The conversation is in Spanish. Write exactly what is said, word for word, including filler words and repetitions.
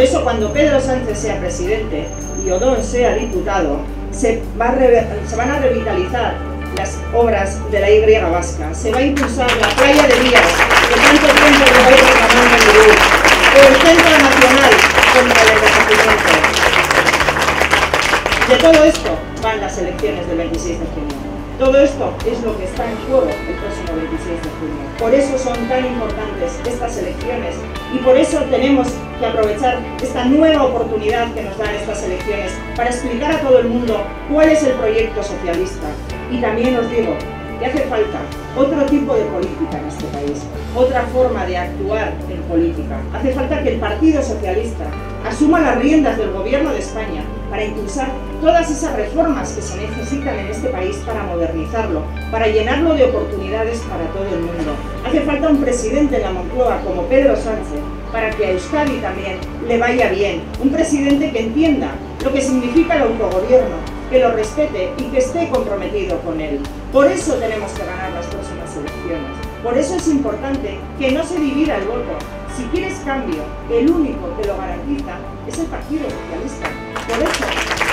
eso, cuando Pedro Sánchez sea presidente y Odón sea diputado, se, va a re, se van a revitalizar las obras de la Y vasca, se va a impulsar la playa de Vías, que tanto tiempo lleva reclamando en Irún, o el Centro Nacional contra el Envejecimiento. De todo esto van las elecciones del veintiséis de junio. Todo esto es lo que está en juego el próximo veintiséis de junio. Por eso son tan importantes estas elecciones y por eso tenemos que aprovechar esta nueva oportunidad que nos dan estas elecciones para explicar a todo el mundo cuál es el proyecto socialista. Y también os digo que hace falta otro tipo de política en este país, otra forma de actuar en política. Hace falta que el Partido Socialista asuma las riendas del Gobierno de España para impulsar todas esas reformas que se necesitan en este país para modernizarlo, para llenarlo de oportunidades para todo el mundo. Hace falta un presidente en la Moncloa como Pedro Sánchez para que a Euskadi también le vaya bien. Un presidente que entienda lo que significa el autogobierno, que lo respete y que esté comprometido con él. Por eso tenemos que ganar las próximas elecciones. Por eso es importante que no se divida el voto. Si quieres cambio, el único que lo garantiza es el Partido Socialista. Por eso